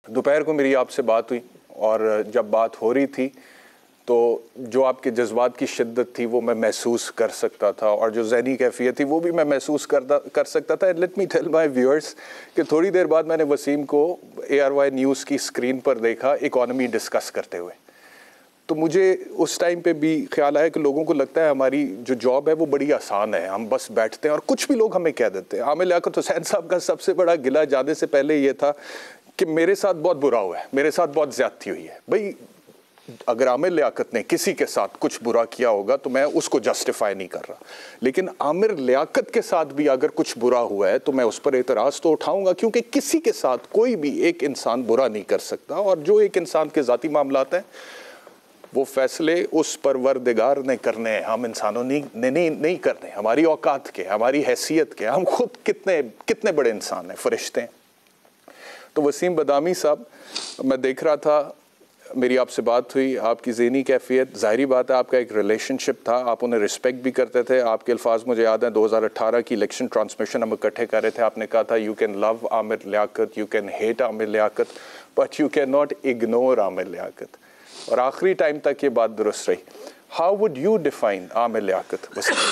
دوپہر کو میری آپ سے بات ہوئی اور جب بات ہو رہی تھی تو جو آپ کے جذبات کی شدت تھی وہ میں محسوس کر سکتا تھا اور جو ذہنی کیفیت تھی وہ بھی میں محسوس کر سکتا تھا. Let me tell my viewers کہ تھوڑی دیر بعد میں نے وسیم کو ARY نیوز کی اسکرین پر دیکھا اکانومی ڈسکس کرتے ہوئے. تو مجھے اس ٹائم پہ بھی خیال آیا کہ لوگوں کو لگتا ہے ہماری جو جاب ہے وہ بڑی آسان ہے, ہم بس بیٹھتے ہیں اور کچھ بھی لوگ ہمیں کہہ دیتے ہیں. عامر لیاقت حسین صاحب کا سب سے بڑا گلہ جانے سے پہلے یہ تھا کہ میرے ساتھ بہت برا ہوا ہے, میرے ساتھ بہت زیادتی ہوئی ہے. بھائی اگر عامر لیاقت نے کسی کے ساتھ کچھ برا کیا ہوگا تو میں اس کو جسٹیفائی نہیں کر رہا, لیکن عامر لیاقت کے ساتھ بھی اگر کچھ برا ہوا ہے تو میں اس پر اعتراض تو اٹھاؤں گا, کیونکہ کسی کے ساتھ کوئی بھی ایک انسان برا نہیں کر سکتا. اور جو ایک انسان کے ذاتی معاملات ہیں وہ فیصلے اس پروردگار نے کرنے ہیں, ہم انسانوں نے نہیں کرنے. ہماری اوقات کے, ہماری حیثیت کے, ہم خود کتنے بڑے انسان ہیں, فرشتے ہیں. تو وسیم بادامی صاحب, میں دیکھ رہا تھا, میری آپ سے بات ہوئی, آپ کی ذہنی کیفیت, ظاہری بات ہے آپ کا ایک ریلیشن شپ تھا, آپ انہیں رسپیکٹ بھی کرتے تھے. آپ کے الفاظ مجھے یاد ہیں 2018 کی الیکشن ٹرانسمیشن ہم اکٹھے کر رہے تھے, آپ نے کہا تھا you can love Aamir Liaquat, you can hate Aamir Liaquat, but you can not ignore Aamir Liaquat. اور آخری ٹائم تک یہ بات درست رہی. How would you define Aamir Liaquat?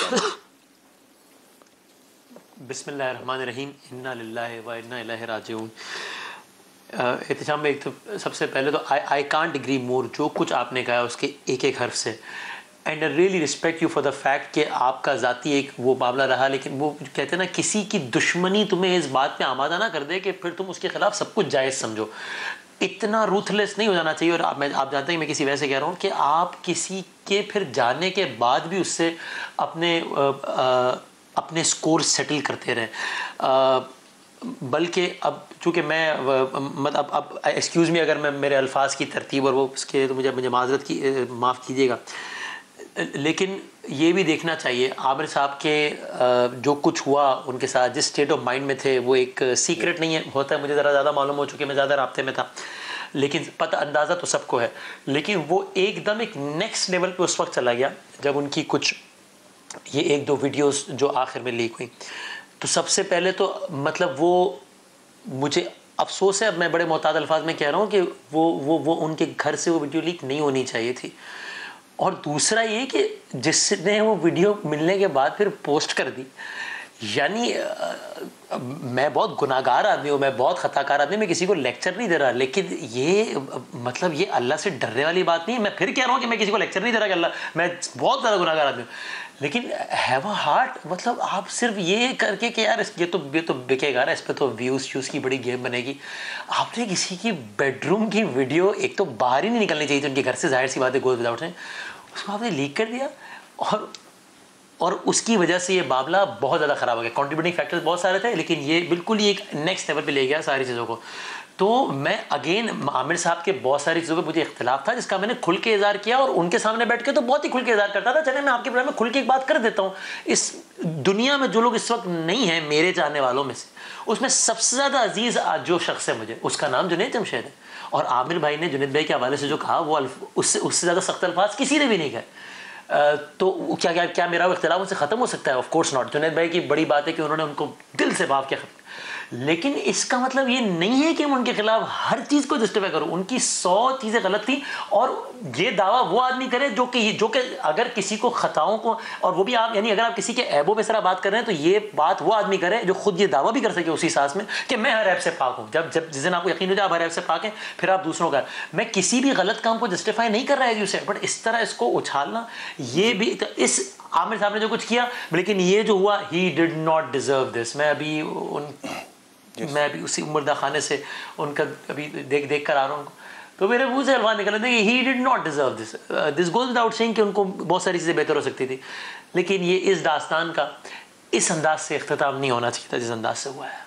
بسم اللہ الرحمن الرحیم. انا للہ و انا الیہ راجعون. احتشام میں ایک تو سب سے پہلے تو آئی کانٹ اگری مور, جو کچھ آپ نے کہا اس کے ایک ایک حرف سے, and I really respect you for the fact کہ آپ کا ذاتی ایک وہ معاملہ رہا, لیکن وہ کہتے ہیں نا کسی کی دشمنی تمہیں اس بات پہ آمادہ نہ کر دے کہ پھر تم اس کے خلاف سب کچھ جائز سمجھو. اتنا روتھلیس نہیں ہو جانا چاہیے. اور آپ جانتے ہیں میں کسی وجہ سے کہہ رہا ہوں کہ آپ کسی کے پھر جانے کے بعد بھی اس سے اپنے سکور سیٹل کرتے رہیں. بلکہ اب چونکہ میں مطلب اب ایکسکیوز می اگر میں میرے الفاظ کی ترتیب اور وہ اس کے تو مجھے معذرت کی معاف کیجیے گا, لیکن یہ بھی دیکھنا چاہیے عامر صاحب کے جو کچھ ہوا ان کے ساتھ, جس اسٹیٹ آف مائنڈ میں تھے, وہ ایک سیکرٹ نہیں ہے, ہوتا ہے مجھے ذرا زیادہ معلوم ہو چکے, میں زیادہ رابطے میں تھا, لیکن پتہ اندازہ تو سب کو ہے. لیکن وہ ایک دم ایک نیکسٹ لیول پہ اس وقت چلا گیا جب ان کی کچھ یہ ایک دو ویڈیوز جو آخر میں لیک ہوئی. تو سب سے پہلے تو مطلب وہ مجھے افسوس ہے, اب میں بڑے محتاط الفاظ میں کہہ رہا ہوں کہ وہ ان کے گھر سے وہ ویڈیو لیک نہیں ہونی چاہیے تھی. اور دوسرا یہ کہ جس نے وہ ویڈیو ملنے کے بعد پھر پوسٹ کر دی, یعنی میں بہت گناہ گار آدمی ہوں, میں بہت خطا کار آدمی, میں کسی کو لیکچر نہیں دے رہا, لیکن یہ مطلب یہ اللہ سے ڈرنے والی بات نہیں ہے. میں پھر کہہ رہا ہوں کہ میں کسی کو لیکچر نہیں دے رہا کہ اللہ میں بہت زیادہ گناہ گار آدمی ہوں, لیکن ہیو اے ہارٹ. مطلب آپ صرف یہ کر کے کہ یار یہ تو بکے گا نا, اس پہ تو ویوز کی بڑی گیم بنے گی. آپ نے کسی کی بیڈ روم کی ویڈیو, ایک تو باہر ہی نہیں نکلنی چاہیے تھی ان کے گھر سے, ظاہر سی بات ہے, گوز وداؤٹ سے, اس کو آپ نے لیک کر دیا. اور اس کی وجہ سے یہ معاملہ بہت زیادہ خراب ہو گیا. کنٹریبیوٹنگ فیکٹرز بہت سارے تھے, لیکن یہ بالکل ہی ایک نیکسٹ لیول پہ لے گیا ساری چیزوں کو. تو میں اگین عامر صاحب کے بہت ساری چیزوں پہ مجھے اختلاف تھا, جس کا میں نے کھل کے اظہار کیا, اور ان کے سامنے بیٹھ کے تو بہت ہی کھل کے اظہار کرتا تھا. چلے میں آپ کے پروگرام میں کھل کے ایک بات کر دیتا ہوں. اس دنیا میں جو لوگ اس وقت نہیں ہیں میرے جاننے والوں میں سے, اس میں سب سے زیادہ عزیز جو شخص ہے مجھے, اس کا نام جنید جمشید ہے. اور عامر بھائی نے جنید بھائی کے حوالے سے جو کہا وہ اس سے زیادہ سخت الفاظ کسی نے بھی نہیں کہے. تو کیا میرا وہ اختلاف ان سے ختم ہو سکتا ہے؟ Of course not. جنید بھائی کی بڑی بات ہے کہ انہوں نے ان کو دل سے معاف کیا, لیکن اس کا مطلب یہ نہیں ہے کہ ہم ان کے خلاف ہر چیز کو جسٹیفائی کروں. ان کی 100 چیزیں غلط تھیں, اور یہ دعویٰ وہ آدمی کرے جو کہ اگر کسی کو خطاؤں کو, اور وہ بھی آپ یعنی اگر آپ کسی کے عیبوں پہ طرح بات کر رہے ہیں تو یہ بات وہ آدمی کرے جو خود یہ دعویٰ بھی کر سکے اسی سانس میں کہ میں ہر عیب سے پاک ہوں. جب جس دن آپ کو یقین ہو جائے آپ ہر عیب سے پاک ہیں, پھر آپ دوسروں کا. میں کسی بھی غلط کام کو جسٹیفائی نہیں کر رہا ہے اسے, بٹ اس طرح اس کو اچھالنا, یہ بھی اس عامر صاحب نے جو کچھ کیا, لیکن یہ جو ہوا ہی ڈڈ ناٹ ڈیزرو دس. میں ابھی اسی مردہ خانے سے ان کا ابھی دیکھ کر آ رہا ہوں, تو میرے منہ سے الفاظ نکل رہے تھے کہ he did not deserve this. This goes without seeing کہ ان کو بہت ساری چیزیں بہتر ہو سکتی تھی, لیکن یہ اس داستان کا اس انداز سے اختتام نہیں ہونا چاہیے تھا جس انداز سے ہوا ہے.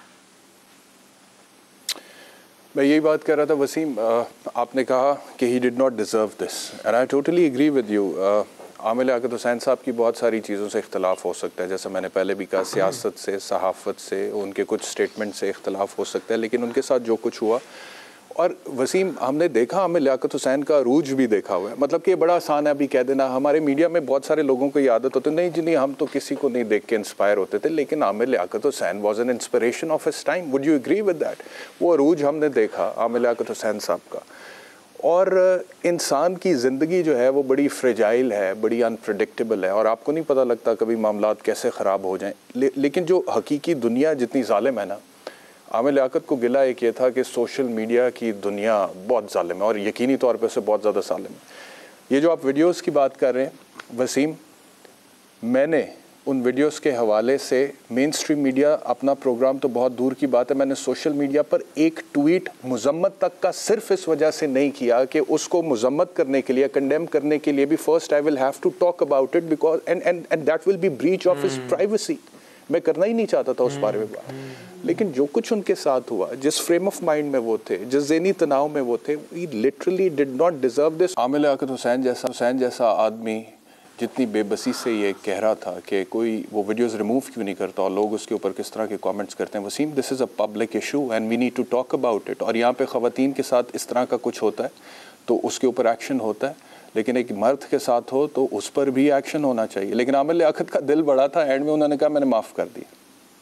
میں یہی بات کر رہا تھا وسیم, آپ نے کہا کہ he did not deserve this, and I totally agree with you. Aamir Liaquat Hussain صاحب کی بہت ساری چیزوں سے اختلاف ہو سکتا ہے, جیسا میں نے پہلے بھی کہا, سیاست سے, صحافت سے, ان کے کچھ سٹیٹمنٹ سے اختلاف ہو سکتا ہے, لیکن ان کے ساتھ جو کچھ ہوا, اور وسیم ہم نے دیکھا, ہمیں لیاقت حسین کا عروج بھی دیکھا ہوا ہے. مطلب کہ یہ بڑا آسان ہے ابھی کہہ دینا. ہمارے میڈیا میں بہت سارے لوگوں کو یہ عادت ہوتی ہے, نہیں جی نہیں ہم تو کسی کو نہیں دیکھ کے انسپائر ہوتے تھے, لیکن Aamir Liaquat Hussain was an inspiration of his time. Would you agree with that? وہ عروج ہم نے دیکھا عامر لیاقت حسین صاحب کا. اور انسان کی زندگی جو ہے وہ بڑی فریجائل ہے, بڑی انپریڈکٹیبل ہے, اور آپ کو نہیں پتہ لگتا کبھی معاملات کیسے خراب ہو جائیں. لیکن جو حقیقی دنیا جتنی ظالم ہے نا, عامر لیاقت کو گلہ ایک یہ تھا کہ سوشل میڈیا کی دنیا بہت ظالم ہے, اور یقینی طور پہ اسے بہت زیادہ ظالم ہے. یہ جو آپ ویڈیوز کی بات کر رہے ہیں وسیم, میں نے ان ویڈیوز کے حوالے سے مین سٹریم میڈیا, اپنا پروگرام تو بہت دور کی بات ہے, میں نے سوشل میڈیا پر ایک ٹویٹ مذمت تک کا صرف اس وجہ سے نہیں کیا کہ اس کو مذمت کرنے کے لیے, کنڈیم کرنے کے لیے بھی first I will have to talk about it because and that will be breach of his privacy. میں کرنا ہی نہیں چاہتا تھا اس بارے میں بات, لیکن جو کچھ ان کے ساتھ ہوا, جس فریم آف مائنڈ میں وہ تھے, جس ذہنی تناؤ میں وہ تھے, we literally did not deserve this. عامر لیاقت حسین جیسا آدمی جتنی بے بسی سے یہ کہہ رہا تھا کہ کوئی وہ ویڈیوز ریموو کیوں نہیں کرتا, اور لوگ اس کے اوپر کس طرح کے کامنٹس کرتے ہیں. Waseem, this is a public issue and we need to talk about it. اور یہاں پہ خواتین کے ساتھ اس طرح کا کچھ ہوتا ہے تو اس کے اوپر ایکشن ہوتا ہے, لیکن ایک مرد کے ساتھ ہو تو اس پر بھی ایکشن ہونا چاہیے. لیکن عامر لیاقت کا دل بڑا تھا, اینڈ میں انہوں نے کہا میں نے معاف کر دیا.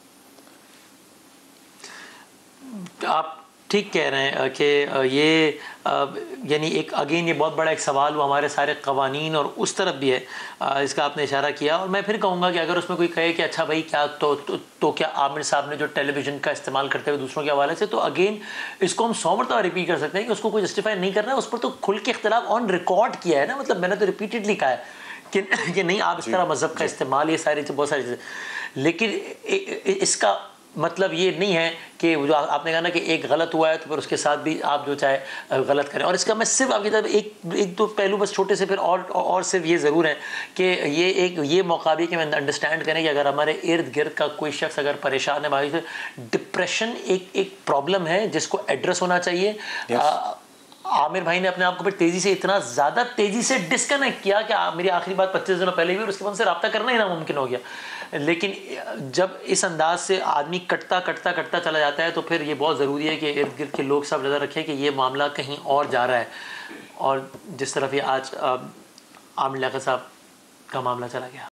آپ ٹھیک کہہ رہے ہیں کہ یہ یعنی ایک اگین یہ بہت بڑا ایک سوال وہ ہمارے سارے قوانین اور اس طرف بھی ہے, اس کا آپ نے اشارہ کیا. اور میں پھر کہوں گا کہ اگر اس میں کوئی کہے کہ اچھا بھائی کیا تو کیا عامر صاحب نے جو ٹیلی ویژن کا استعمال کرتے ہوئے دوسروں کے حوالے سے, تو اگین اس کو ہم 100 مرتبہ ریپیٹ کر سکتے ہیں کہ اس کو کوئی جسٹیفائی نہیں کرنا ہے, اس پر تو کھل کے اختلاف آن ریکارڈ کیا ہے نا. مطلب میں نے تو ریپیٹڈلی کہا ہے کہ نہیں آپ اس طرح مذہب کا استعمال, یہ ساری بہت ساری چیزیں, لیکن اس کا مطلب یہ نہیں ہے کہ جو آپ نے کہا نا کہ ایک غلط ہوا ہے تو پھر اس کے ساتھ بھی آپ جو چاہے غلط کریں. اور اس کا میں صرف آپ کی طرف ایک دو پہلو بس چھوٹے سے پھر اور صرف یہ ضرور ہے کہ یہ موقع بھی کہ میں انڈرسٹینڈ کریں کہ اگر ہمارے ارد گرد کا کوئی شخص اگر پریشان ہے, بھائی ڈپریشن ایک پرابلم ہے جس کو ایڈریس ہونا چاہیے. عامر بھائی نے اپنے آپ کو پھر تیزی سے اتنا زیادہ تیزی سے ڈسکنیکٹ کیا کہ میری آخری بات 25 دنوں پہلے بھی, اور اس کے بعد سے رابطہ کرنا ہی ناممکن ہو گیا. لیکن جب اس انداز سے آدمی کٹتا چلا جاتا ہے تو پھر یہ بہت ضروری ہے کہ ارد گرد کے لوگ سب نظر رکھیں کہ یہ معاملہ کہیں اور جا رہا ہے. اور جس طرف یہ آج عامر لیاقت صاحب کا معاملہ چلا گیا.